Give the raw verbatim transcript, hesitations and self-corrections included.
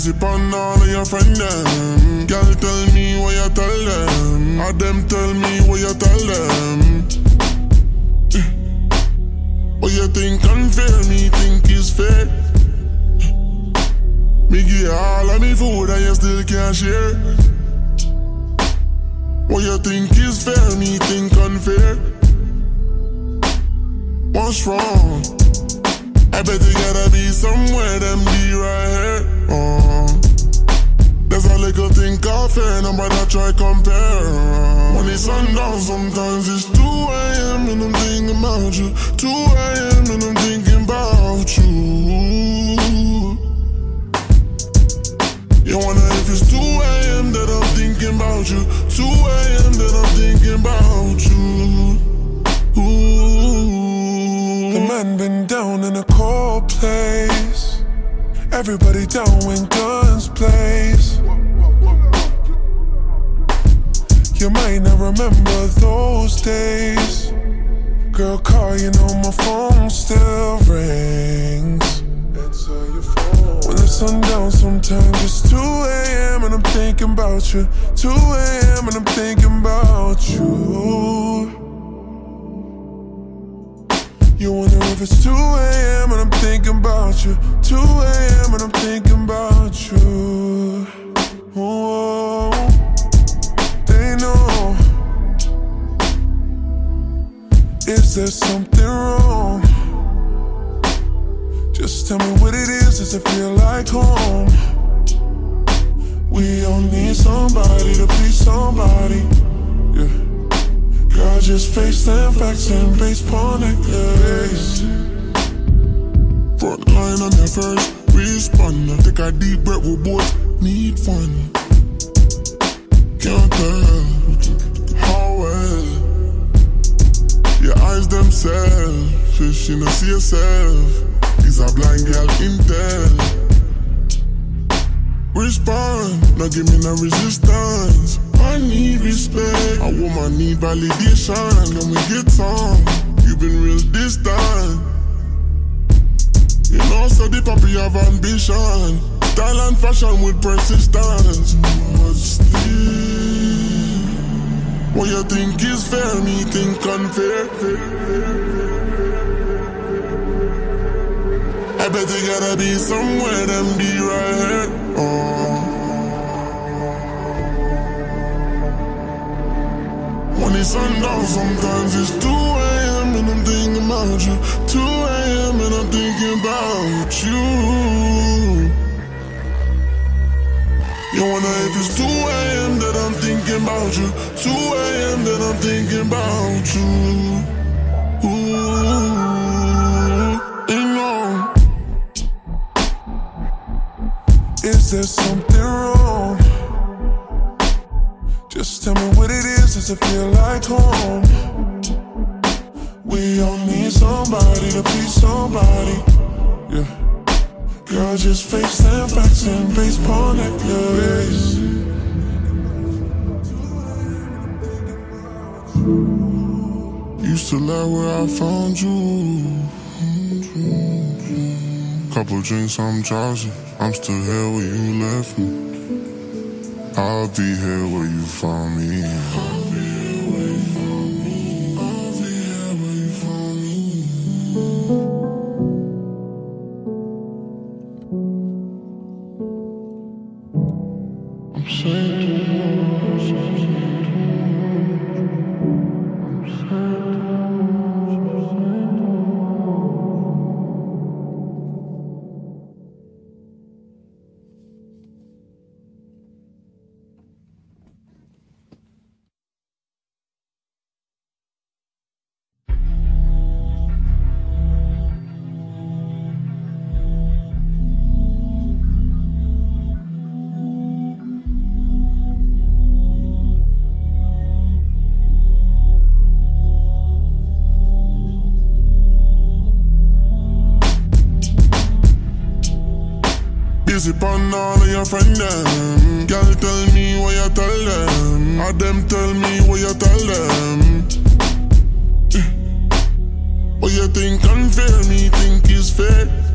Busy pon all of your friends them. Girl tell me what you tell them. Or them tell me what you tell them. What you think unfair, me think is fair. Me give you all of me food and you still can't share. What you think is fair, me think unfair. What's wrong? I bet you gotta be somewhere, them be right here. Oh, there's a little thing called fair, nobody try compare. When it's sundown, sometimes it's two A M and I'm thinking about you. two A M and I'm thinking about you. You wonder if it's two A M that I'm thinking about you. two A M that I'm thinking about you. Ooh. The man been down in a cold place. Everybody down when guns blaze. You might not remember those days. Girl, call, you know my phone still rings. Answer your phone. When the sun down, sometimes it's two A M and I'm thinking about you. two A M and I'm thinking about you. You wonder if it's two A M and I'm thinking about you. two A M and I'm thinking about you. Oh, they know. Is there something wrong? Just tell me what it is, does it feel like home? We all need somebody to be somebody. Yeah. Girl, just face them facts and baseball necklace. Front line on your first responder. Take a deep breath, we both need fun. Can't tell how well your eyes themselves, fish in the see yourself. These are blind girl intel. Respond, now give me no resistance. I need respect. A woman need validation. When we get on, you been real distant. You know, so the puppy have ambition. Style and fashion with persistence. But still, what you think is fair, me think unfair. I bet you gotta be somewhere, them be right here. Oh. When it's sundown, sometimes it's two A M and I'm thinking about you. two A M and I'm thinking about you. You wonder if it's two A M that I'm thinking about you. two A M that I'm thinking about you. Ooh, you know. Is there something wrong? Just tell me what it is, does it feel like home? We all need somebody to be somebody. Yeah. Girl, just face them facts and baseball necklace. Used to lie where I found you. Couple drinks, I'm drowsy. I'm still here where you left me. I'll be here where you found me. I'll be here where you found me. I'll be here where you found me. I'm saying TeRoors. I'm saying Busy pon all of your friends them. Girl tell me what you tell them. Or them tell me what you tell them. What you think unfair, me think is fair.